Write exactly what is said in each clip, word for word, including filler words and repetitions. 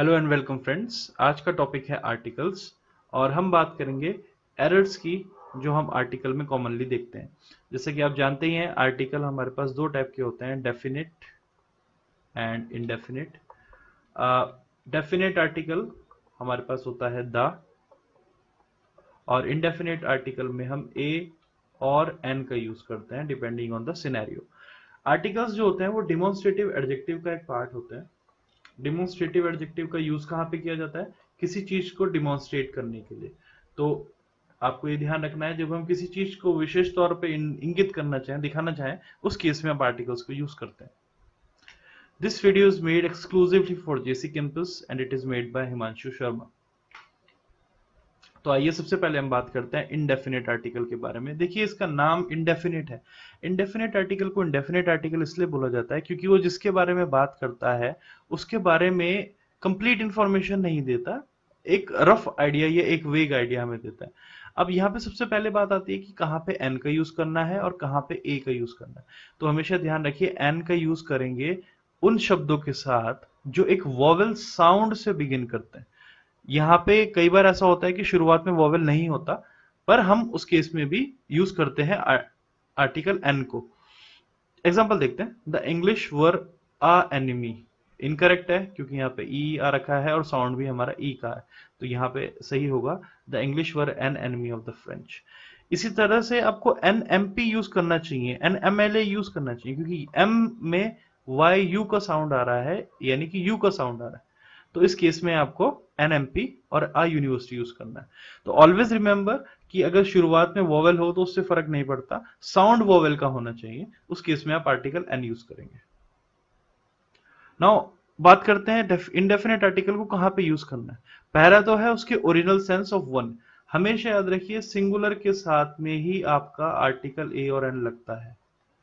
Hello and welcome friends. आज का topic है आर्टिकल्स और हम बात करेंगे एरर्स की जो हम आर्टिकल में कॉमनली देखते हैं। जैसे कि आप जानते ही हैं आर्टिकल हमारे पास दो टाइप के होते हैं, definite and indefinite. Definite article हमारे पास होता है द, और इनडेफिनेट आर्टिकल में हम ए और एन का यूज करते हैं depending on the scenario. Articles जो होते हैं वो डिमॉन्स्ट्रेटिव एडजेक्टिव का एक पार्ट होते हैं। डिमॉन्स्ट्रेटिव एडजेक्टिव का यूज कहाँ पे किया जाता है? किसी चीज को डिमॉन्स्ट्रेट करने के लिए। तो आपको ये ध्यान रखना है, जब हम किसी चीज को विशेष तौर पे इंगित करना चाहें, दिखाना चाहें, उस केस में आप आर्टिकल्स को यूज करते हैं। This video is made exclusively for JC campus and it is made by Himanshu Sharma. तो आइए सबसे पहले हम बात करते हैं इनडेफिनेट आर्टिकल के बारे में। देखिए इसका नाम इनडेफिनेट है। इनडेफिनेट आर्टिकल को इनडेफिनेट आर्टिकल इसलिए बोला जाता है क्योंकि वो जिसके बारे में बात करता है उसके बारे में कंप्लीट इंफॉर्मेशन नहीं देता, एक रफ आइडिया या एक वेग आइडिया हमें देता है। अब यहाँ पे सबसे पहले बात आती है कि कहाँ पे एन का यूज करना है और कहाँ पे ए का यूज करना है। तो हमेशा ध्यान रखिए एन का यूज करेंगे उन शब्दों के साथ जो एक वॉवेल साउंड से बिगिन करते हैं। यहाँ पे कई बार ऐसा होता है कि शुरुआत में वॉवेल नहीं होता, पर हम उस केस में भी यूज करते हैं आर्टिकल एन को। एग्जांपल देखते हैं, the English were a enemy. Incorrect है क्योंकि यहाँ पे ई आ रखा है और साउंड भी हमारा ई का है, तो यहाँ पे सही होगा the English were an enemy of the French. इसी तरह से आपको एन एम पी यूज करना चाहिए, an M L A use करना चाहिए, क्योंकि एम में वाई यू का साउंड आ रहा है, यानी कि यू का साउंड आ रहा है। तो इस केस में आपको एन एम पी और आ यूनिवर्सिटी यूज करना है। तो ऑलवेज रिमेंबर कि अगर शुरुआत में वोवेल हो तो उससे फर्क नहीं पड़ता, साउंड वोवेल का होना चाहिए, उस केस में आप आर्टिकल एन यूज करेंगे। नाउ बात करते हैं इनडेफिनेट आर्टिकल को कहां पे यूज करना है। पहला तो है उसके ओरिजिनल सेंस ऑफ वन। हमेशा याद रखिए सिंगुलर के साथ में ही आपका आर्टिकल ए और एन लगता है।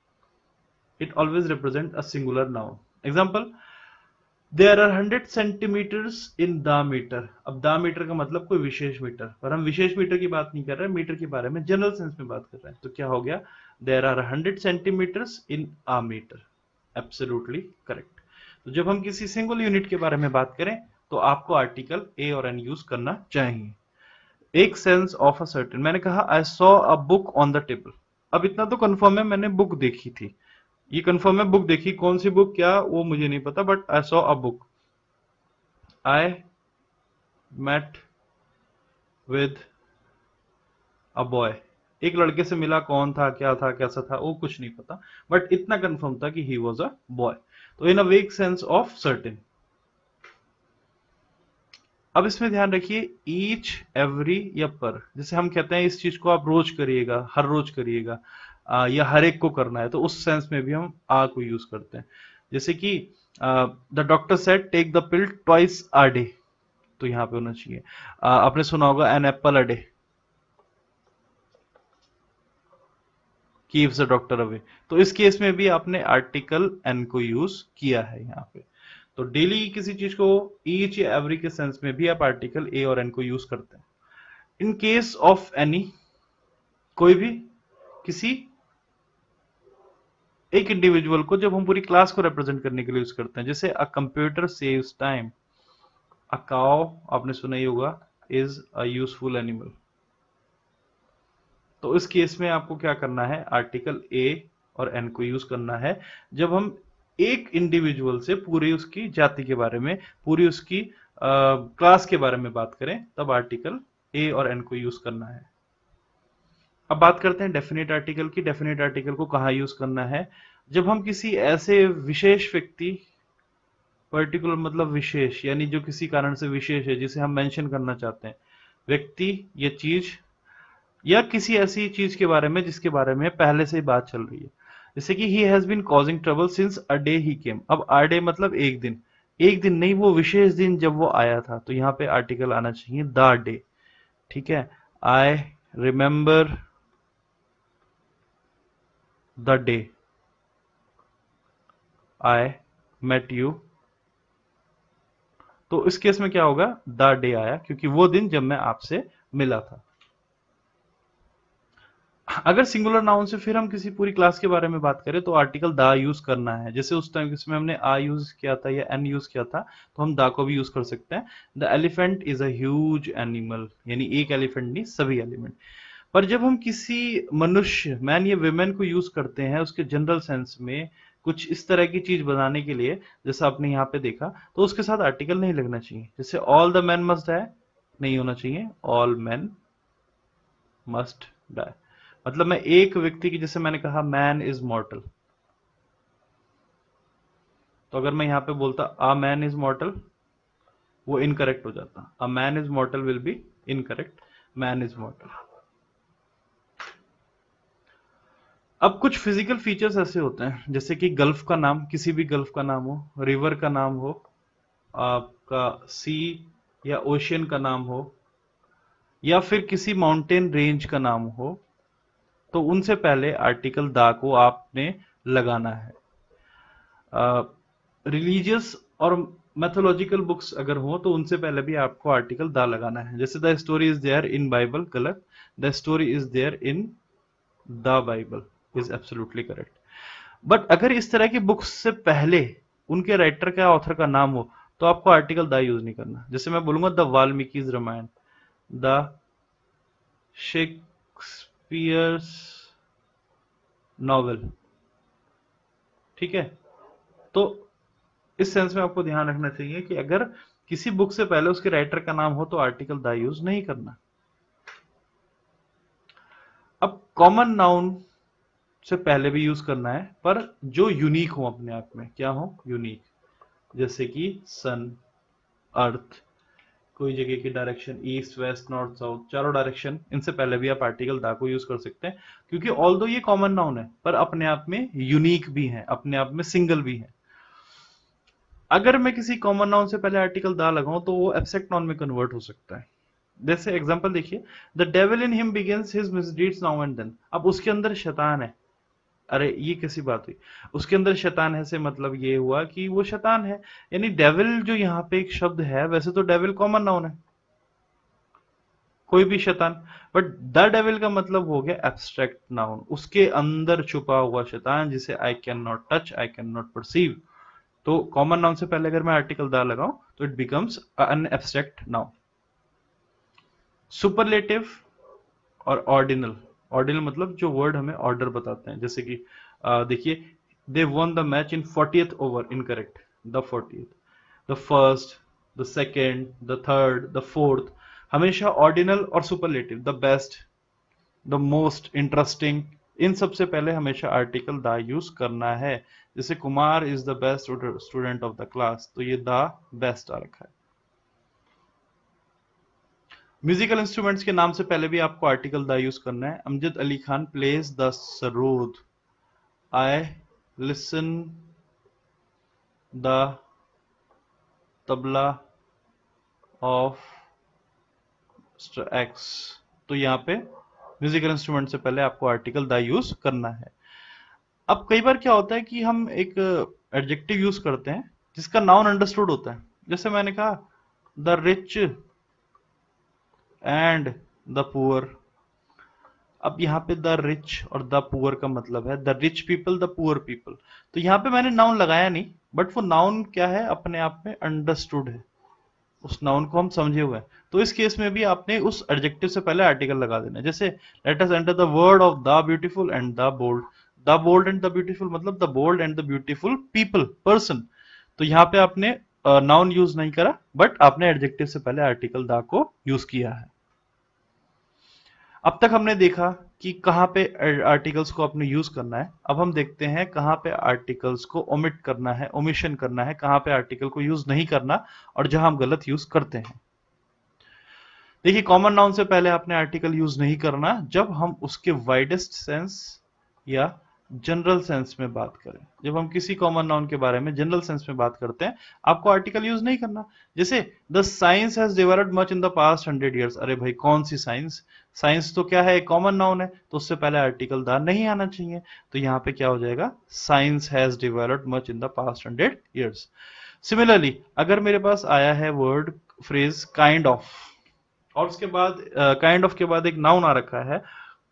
It always represent a singular noun. Example, there are hundred centimetres in the metre. अब द मीटर का मतलब कोई विशेष मीटर, पर हम विशेष मीटर की बात नहीं कर रहे, मीटर के बारे में जनरल सेंस में बात कर रहे हैं। तो क्या हो गया? There are hundred centimetres in a metre. Absolutely correct. तो जब हम किसी सिंगल यूनिट के बारे में बात करें तो आपको आर्टिकल ए और एन यूज करना चाहिए। एक सेंस ऑफ अ सर्टेन, मैंने कहा I saw a book on the table. अब इतना तो कंफर्म है मैंने बुक देखी थी, ये कंफर्म है बुक देखी, कौन सी बुक क्या वो मुझे नहीं पता, but I saw a book. I met with a boy, एक लड़के से मिला, कौन था, क्या था, कैसा था, वो कुछ नहीं पता, बट इतना कंफर्म था कि ही वॉज अ बॉय। तो इन अ वेग सेंस ऑफ सर्टेन। अब इसमें ध्यान रखिए ईच, एवरी या पर। जैसे हम कहते हैं इस चीज को आप रोज करिएगा, हर रोज करिएगा, आ, या हर एक को करना है, तो उस सेंस में भी हम आ को यूज करते हैं। जैसे कि the doctor said take the pill twice a day, तो यहां पे होना चाहिए आ, आपने सुना होगा an apple a day keeps the doctor away. तो इस केस में भी आपने आर्टिकल एन को यूज किया है यहाँ पे। तो डेली किसी चीज को ईच या एवरी के सेंस में भी आप आर्टिकल ए और एन को यूज करते हैं। इन केस ऑफ एनी, कोई भी किसी एक इंडिविजुअल को जब हम पूरी क्लास को रिप्रेजेंट करने के लिए यूज करते हैं, जैसे a computer saves time, a cow आपने सुना ही होगा इज अ यूजफुल एनिमल। तो इस केस में आपको क्या करना है, आर्टिकल ए और एन को यूज करना है जब हम एक इंडिविजुअल से पूरी उसकी जाति के बारे में, पूरी उसकी क्लास के बारे में बात करें, तब आर्टिकल ए और एन को यूज करना है। अब बात करते हैं डेफिनेट आर्टिकल की। डेफिनेट आर्टिकल को कहाँ यूज करना है? जब हम किसी ऐसे विशेष व्यक्ति, पर्टिकुलर मतलब विशेष, यानी जो किसी कारण से विशेष है, जिसे हम मेंशन करना चाहते हैं, व्यक्ति या चीज, या किसी ऐसी चीज के बारे में जिसके बारे में पहले से ही बात चल रही है। जैसे कि he has been causing trouble since a day he came. अब अ डे मतलब एक दिन, एक दिन नहीं, वो विशेष दिन जब वो आया था, तो यहाँ पे आर्टिकल आना चाहिए द डे। ठीक है, I remember the day I met you. तो इस केस में क्या होगा, द डे आया क्योंकि वो दिन जब मैं आपसे मिला था। अगर सिंगुलर नाउन से फिर हम किसी पूरी क्लास के बारे में बात करें तो आर्टिकल दा यूज करना है। जैसे उस टाइम इसमें हमने आ यूज किया था या एन यूज किया था, तो हम दा को भी यूज कर सकते हैं। The elephant is a huge animal, यानी एक एलिफेंट नहीं, सभी एलिमेंट। पर जब हम किसी मनुष्य, मैन या विमेन को यूज करते हैं उसके जनरल सेंस में कुछ इस तरह की चीज बनाने के लिए, जैसा आपने यहाँ पे देखा, तो उसके साथ आर्टिकल नहीं लगना चाहिए। जैसे all the man must die नहीं होना चाहिए, ऑल मैन मस्ट डाई। मतलब मैं एक व्यक्ति की, जैसे मैंने कहा मैन इज मॉर्टल, तो अगर मैं यहां पे बोलता अ मैन इज मॉर्टल, वो इनकरेक्ट हो जाता। A man is mortal will be incorrect, man is mortal. अब कुछ फिजिकल फीचर्स ऐसे होते हैं, जैसे कि गल्फ का नाम, किसी भी गल्फ का नाम हो, रिवर का नाम हो, आपका सी या ओशियन का नाम हो, या फिर किसी माउंटेन रेंज का नाम हो, तो उनसे पहले आर्टिकल दा को आपने लगाना है। रिलीजियस और मैथोलॉजिकल बुक्स अगर हो तो उनसे पहले भी आपको आर्टिकल दा लगाना है। जैसे the story is there in Bible, गलत, the story is there in the Bible is absolutely correct. But अगर इस तरह की बुक्स से पहले उनके राइटर का, ऑथर का नाम हो, तो आपको आर्टिकल द यूज नहीं करना। जैसे मैं बोलूंगा the Valmiki's Ramayana, the Shakespeare's novel, ठीक है। तो इस सेंस में आपको ध्यान रखना चाहिए कि अगर किसी बुक से पहले उसके राइटर का नाम हो तो आर्टिकल द यूज नहीं करना। अब कॉमन नाउन से पहले भी यूज करना है, पर जो यूनिक हो अपने आप में, क्या हो, यूनिक। जैसे कि सन, अर्थ, कोई जगह की direction, east west north south, चारों डायरेक्शन, इनसे पहले भी आप आर्टिकल दा को यूज कर सकते हैं, क्योंकि ऑल दो ये कॉमन नाउन है पर अपने आप में यूनिक भी है, अपने आप में सिंगल भी है। अगर मैं किसी कॉमन नाउन से पहले आर्टिकल दा लगाऊं तो वो एब्स्ट्रैक्ट नाउन में कन्वर्ट हो सकता है। जैसे एग्जांपल देखिए, the devil in him begins his misdeeds now and then. अब उसके अंदर शैतान है, अरे ये कैसी बात हुई, उसके अंदर शैतान है से मतलब ये हुआ कि वो शैतान है। यानी डेविल जो यहाँ पे एक शब्द है, वैसे तो डेविल कॉमन नाउन है, कोई भी शैतान, बट द डेविल का मतलब हो गया एब्स्ट्रैक्ट नाउन, उसके अंदर छुपा हुआ शैतान जिसे I can not touch, I can not perceive. तो कॉमन नाउन से पहले अगर मैं आर्टिकल द लगाऊं तो it becomes an abstract noun. Superlative और ऑर्डिनल, ऑर्डिनल मतलब जो वर्ड हमें ऑर्डर बताते हैं। जैसे कि अ, देखिए, they won the match in fortieth over, incorrect, the fortieth, the first, the second, the third, the fourth. हमेशा ऑर्डिनल और superlative, the best, the most interesting, इन सबसे पहले हमेशा आर्टिकल द यूज करना है। जैसे Kumar is the best student of the class, तो ये द बेस्ट आ रखा है। म्यूजिकल इंस्ट्रूमेंट्स के नाम से पहले भी आपको आर्टिकल द यूज करना है। Amjad Ali Khan plays the sarod, I listen the tabla of X. तो यहाँ पे म्यूजिकल इंस्ट्रूमेंट से पहले आपको आर्टिकल द यूज करना है। अब कई बार क्या होता है कि हम एक एडजेक्टिव यूज करते हैं जिसका नाउन अंडरस्टूड होता है। जैसे मैंने कहा the rich and the poor. अब यहाँ पे द रिच और द पुअर का मतलब है the rich people, the poor people. तो यहाँ पे मैंने नाउन लगाया नहीं, बट वो नाउन क्या है, अपने आप में अंडरस्टूड है, उस नाउन को हम समझे हुए हैं। तो इस केस में भी आपने उस एडजेक्टिव से पहले आर्टिकल लगा देना है। जैसे let us enter the word of the beautiful and the bold. The bold and the beautiful मतलब the bold and the beautiful people, person. तो यहाँ पे आपने नाउन यूज नहीं करा, बट आपने एडजेक्टिव से पहले आर्टिकल द को यूज किया है। अब तक हमने देखा कि कहां पे आर्टिकल्स को अपने यूज करना है। अब हम देखते हैं कहां पे आर्टिकल्स को ओमिट करना है, ओमिशन करना है, कहां पे आर्टिकल को यूज नहीं करना और जहां हम गलत यूज करते हैं। देखिए, कॉमन नाउन से पहले आपने आर्टिकल यूज नहीं करना जब हम उसके वाइडेस्ट सेंस या जनरल सेंस में बात करें। जब हम किसी कॉमन नाउन के बारे में जनरल सेंस में बात करते हैं, आपको आर्टिकल यूज नहीं करना। जैसे the science has developed much in the past hundred years. अरे भाई, कौन सी साइंस, साइंस तो क्या है, कॉमन नाउन है, तो उससे पहले आर्टिकल द नहीं आना चाहिए। तो यहां पे क्या हो जाएगा, science has developed much in the past hundred years. Similarly अगर मेरे पास आया है वर्ड फ्रेज काइंड ऑफ, और उसके बाद काइंड ऑफ के बाद एक नाउन आ रखा है,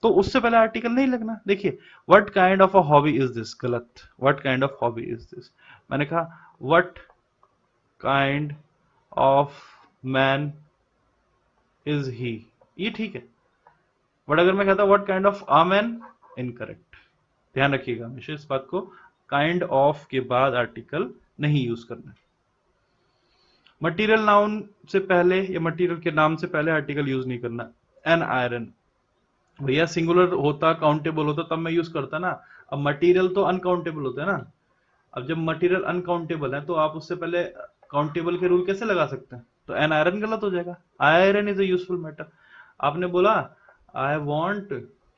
तो उससे पहले आर्टिकल नहीं लगना। देखिए, what kind of a hobby is this, गलत, what kind of hobby is this, मैंने कहा what kind of man is he, ये ठीक है। बट अगर मैं कहता what kind of a man, incorrect. ध्यान रखिएगा हमेशा इस बात को, काइंड ऑफ के बाद आर्टिकल नहीं यूज करना। मटेरियल नाउन से पहले या मटेरियल के नाम से पहले आर्टिकल यूज नहीं करना। एन आयरन, भैया सिंगुलर होता, काउंटेबल होता तब मैं यूज करता ना। अब मटेरियल तो अनकाउंटेबल होता है ना। अब जब मटेरियल अनकाउंटेबल है तो आप उससे पहले काउंटेबल के रूल कैसे लगा सकते हैं? तो एन आयरन गलत हो जाएगा। Iron is a useful metal. आपने बोला आई वॉन्ट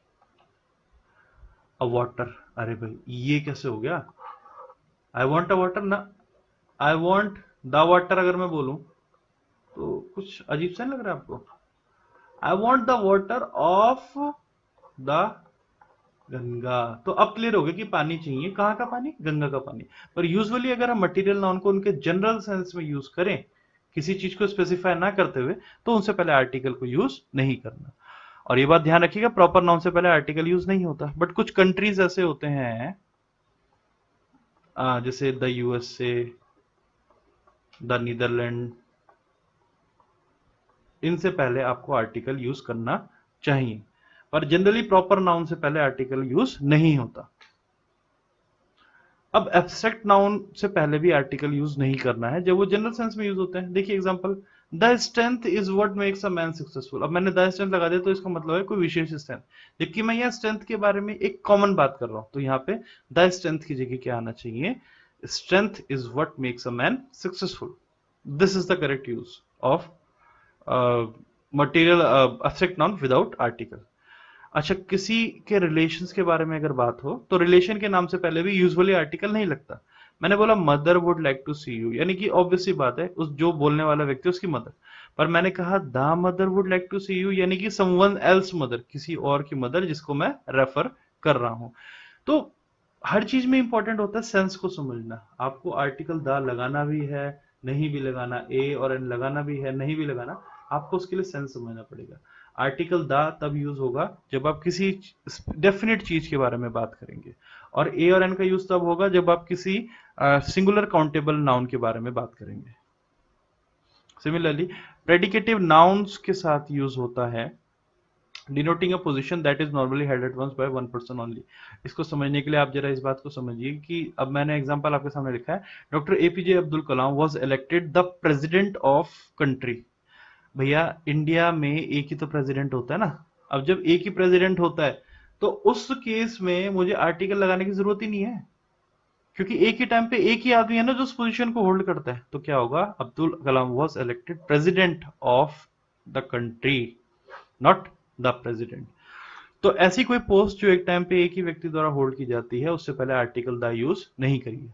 अ वाटर, अरे भाई ये कैसे हो गया? आई वॉन्ट अ वाटर ना, आई वॉन्ट द वाटर अगर मैं बोलूं तो कुछ अजीब सा नहीं लग रहा है आपको? I want the water of the Ganga, तो अब क्लियर हो गया कि पानी चाहिए, कहां का पानी? गंगा का पानी। पर यूजुअली अगर हम मटेरियल नाउन को उनके जनरल सेंस में यूज करें, किसी चीज को स्पेसिफाई ना करते हुए, तो उनसे पहले आर्टिकल को यूज नहीं करना। और ये बात ध्यान रखिएगा, प्रॉपर नाउन से पहले आर्टिकल यूज नहीं होता। बट कुछ कंट्रीज ऐसे होते हैं आ, जैसे द यूएसए, द नीदरलैंड, इनसे पहले आपको आर्टिकल यूज करना चाहिए। पर जनरली प्रॉपर नाउन से पहले आर्टिकल यूज नहीं होता। अब एब्स्ट्रैक्ट नाउन से पहले भी आर्टिकल यूज नहीं करना है जब वो जनरल सेंस में यूज होते हैं। देखिए example, the strength is what makes a man successful. अब मैंने द स्ट्रेंथ लगा दिया तो इसका मतलब है कोई विशेष स्ट्रेंथ, जबकि मैं यहाँ स्ट्रेंथ के बारे में एक कॉमन बात कर रहा हूं। तो यहाँ पे द स्ट्रेंथ की जगह क्या आना चाहिए? Strength is what makes a man successful. This is the correct use of material abstract noun without article. अच्छा, किसी के रिलेशंस के बारे में अगर बात हो तो रिलेशन के नाम से पहले भी यूजुअली आर्टिकल नहीं लगता। मैंने बोला mother would like to see you, यानी कि ऑब्वियसली बात है उस जो बोलने वाला व्यक्ति उसकी मदर। पर मैंने कहा the mother would like to see you, यानी कि समवन एल्स मदर, किसी और की मदर जिसको मैं रेफर कर रहा हूं। तो हर चीज में इंपॉर्टेंट होता है सेंस को समझना। आपको आर्टिकल द लगाना भी है, नहीं भी लगाना, ए और एन लगाना भी है, नहीं भी लगाना, आपको उसके लिए सेंस समझना पड़ेगा। आर्टिकल द तब यूज होगा जब आप किसी डेफिनेट चीज के बारे में बात करेंगे, और ए और एन का यूज तब होगा जब आप किसी सिंगुलर काउंटेबल नाउन के बारे में बात करेंगे। सिमिलरली प्रेडिकेटिव नाउन्स के साथ यूज होता है denoting a position that is normally held at once by one person only. इसको समझने के लिए आप जरा इस बात को समझिए कि अब मैंने एग्जांपल आपके सामने लिखा है, doctor APJ Abdul Kalam was elected the president of country. भैया इंडिया में एक ही तो प्रेसिडेंट होता है ना। अब जब एक ही प्रेसिडेंट होता है तो उस केस में मुझे आर्टिकल लगाने की जरूरत ही नहीं है, क्योंकि एक ही टाइम पे एक ही आदमी है ना जो उस पोजीशन को होल्ड करता है। तो क्या होगा? Abdul Kalam was elected president of the country, not the president. तो ऐसी कोई पोस्ट जो एक टाइम पे एक ही व्यक्ति द्वारा होल्ड की जाती है, उससे पहले आर्टिकल द यूज नहीं करिए।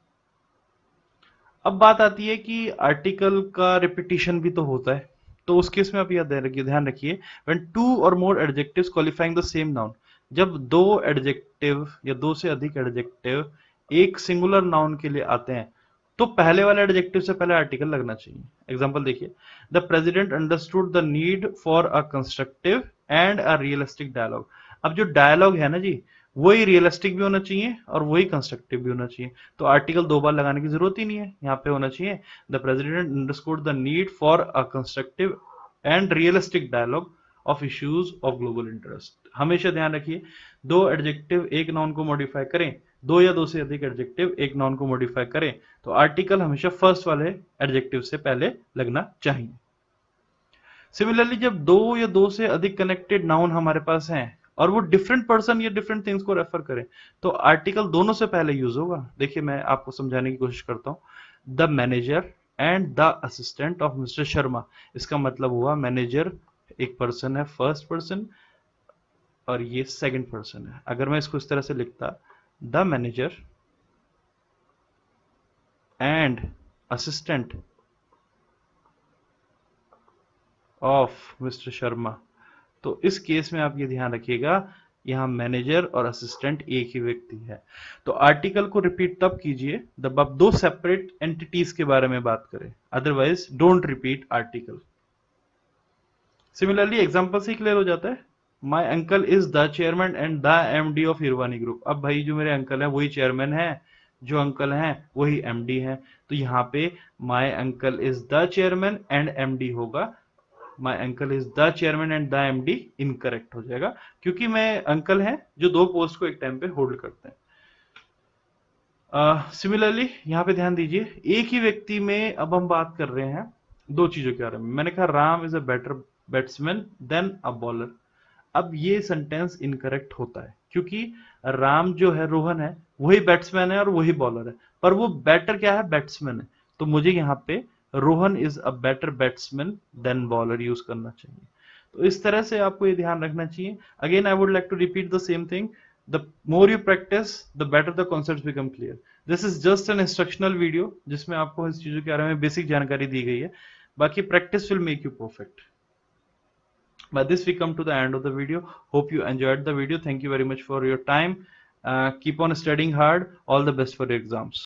अब बात आती है कि आर्टिकल का रिपीटिशन भी तो होता है, तो उस केस में आप यह ध्यान रखिए, व्हेन टू और more adjectives qualifying the same noun, जब दो एडजेक्टिव या दो से अधिक एडजेक्टिव एक सिंगुलर नाउन के लिए आते हैं तो पहले वाले एडजेक्टिव से पहले आर्टिकल लगना चाहिए। एग्जांपल देखिए, the president understood the need for a constructive and a realistic dialogue. अब जो डायलॉग है ना जी, वही रियलिस्टिक भी होना चाहिए और वही कंस्ट्रक्टिव भी होना चाहिए। तो आर्टिकल दो बार लगाने की जरूरत ही नहीं है, यहाँ पे होना चाहिए the president understood the need for a constructive and realistic dialogue of issues of global interest. हमेशा ध्यान रखिए, दो एडजेक्टिव एक नाउन को मॉडिफाई करें, दो या दो से अधिक एडजेक्टिव एक नाउन को मॉडिफाई करें, तो आर्टिकल हमेशा फर्स्ट वाले एडजेक्टिव से पहले लगना चाहिए। सिमिलरली जब दो या दो से अधिक कनेक्टेड नाउन हमारे पास हैं और वो डिफरेंट पर्सन या डिफरेंट थिंग्स को रेफर करें, तो आर्टिकल दोनों से पहले यूज होगा। देखिए मैं आपको समझाने की कोशिश करता हूं, the manager and the assistant of mister Sharma. इसका मतलब हुआ मैनेजर एक पर्सन है, फर्स्ट पर्सन, और ये सेकंड पर्सन है। अगर मैं इसको इस तरह से लिखता, the manager and assistant of mister Sharma, तो इस केस में आप ये ध्यान रखिएगा, यहां मैनेजर और असिस्टेंट एक ही व्यक्ति है। तो आर्टिकल को रिपीट तब कीजिए जब आप दो सेपरेट एंटिटीज के बारे में बात करें, otherwise don't repeat article. Similarly example से ही क्लियर हो जाता है, my uncle is the chairman and the MD of Hirwani group. अब भाई जो मेरे अंकल है वही चेयरमैन है, जो अंकल हैं वही एमडी है, तो यहाँ पे my uncle is the chairman and MD होगा। My uncle is the chairman and the MD incorrect हो जाएगा, क्योंकि मैं अंकल हैं जो दो पोस्ट को एक टाइम पे होल्ड करते हैं। सिमिलरली uh, यहाँ पे ध्यान दीजिए, एक ही व्यक्ति में अब हम बात कर रहे हैं दो चीजों के बारे में। मैंने कहा Ram is a better batsman than a bowler. अब ये सेंटेंस इनकरेक्ट होता है, क्योंकि राम जो है, रोहन है, वही बैट्समैन है और वही बॉलर है, पर वो बैटर क्या है, बैट्समैन है। तो मुझे यहाँ पे Rohan is a better batsman than bowler use करना चाहिए। तो इस तरह से आपको ये ध्यान रखना चाहिए। Again I would like to repeat the same thing, the more you practice the better the concepts become clear. This is just an instructional video जिसमें आपको इस चीजों के बारे में बेसिक जानकारी दी गई है, बाकी practice will make you perfect. By this we come to the end of the video. Hope you enjoyed the video. Thank you very much for your time. Uh, keep on studying hard. All the best for your exams.